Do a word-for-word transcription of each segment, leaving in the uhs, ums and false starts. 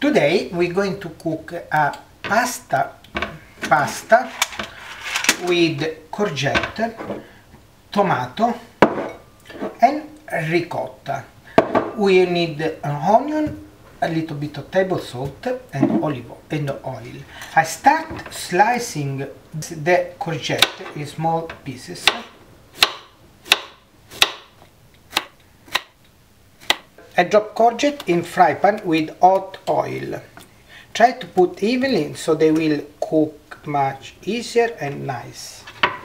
Today we're going to cook a pasta pasta with courgette, tomato and ricotta. We need an onion, a little bit of table salt and olive and oil. I start slicing the courgette in small pieces. I drop courgette in fry pan with hot oil. Try to put evenly so they will cook much easier and nice.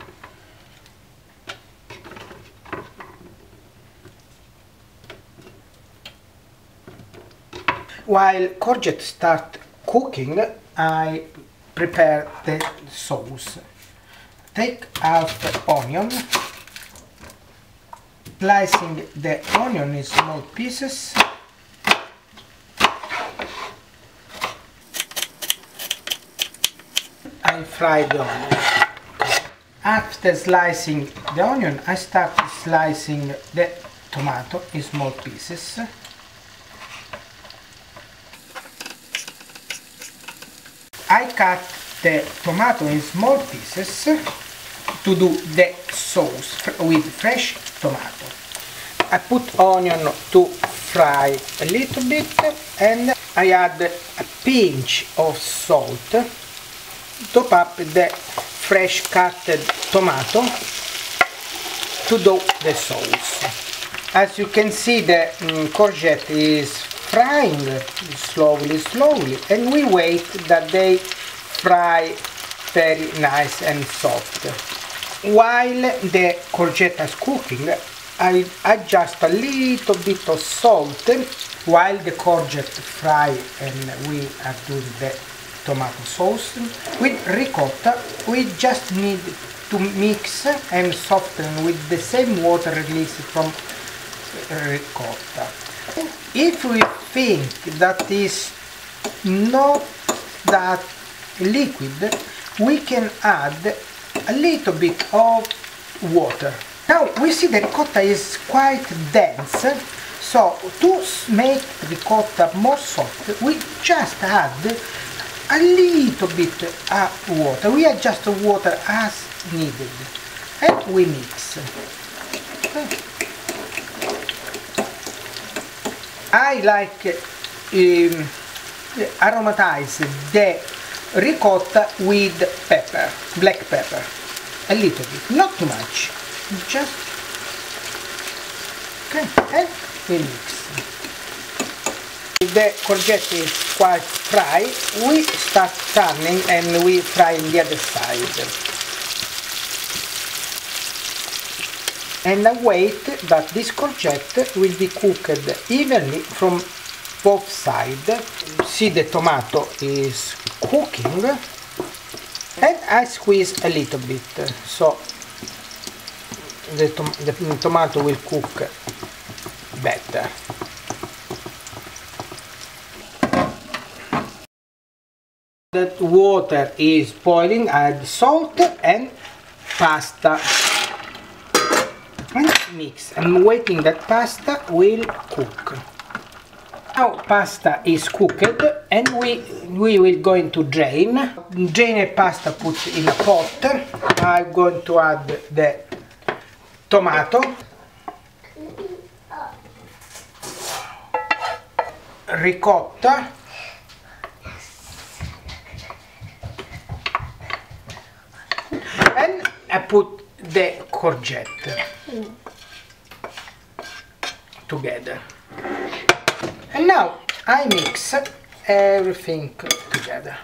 While courgette start cooking, I prepare the sauce. Take half the onion, slicing the onion in small pieces. I fry the onion. After slicing the onion, I start slicing the tomato in small pieces. I cut the tomato in small pieces to do the sauce with fresh tomato. I put onion to fry a little bit and I add a pinch of salt. Top up the fresh cut tomato to do the sauce. As you can see, the um, courgette is frying slowly, slowly, and we wait that they fry very nice and soft. While the courgette is cooking, I adjust a little bit of salt while the courgette fry and we are doing the tomato sauce. With ricotta, we just need to mix and soften with the same water released from ricotta. If we think that is not that liquid, we can add a little bit of water. Now we see the ricotta is quite dense, so to make ricotta more soft, we just add a little bit of water. We adjust the water as needed and we mix. Okay. I like um, aromatize the ricotta with pepper, black pepper, a little bit, not too much, just, okay, and we mix. The courgette is quite dry, we start turning and we fry on the other side. And I wait that this courgette will be cooked evenly from both sides. See, the tomato is cooking and I squeeze a little bit so the, tom the tomato will cook better. The water is boiling, add salt and pasta and mix. I'm waiting that pasta will cook. Now pasta is cooked and we we will going to drain. Drain the pasta, put in a pot. I'm going to add the tomato, ricotta, and I put the courgette together. And now I mix everything together.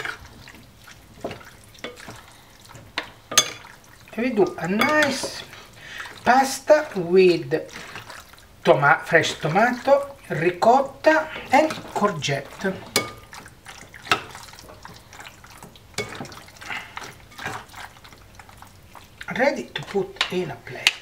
We do a nice pasta with toma fresh tomato, ricotta and courgette. Ready to put in a plate.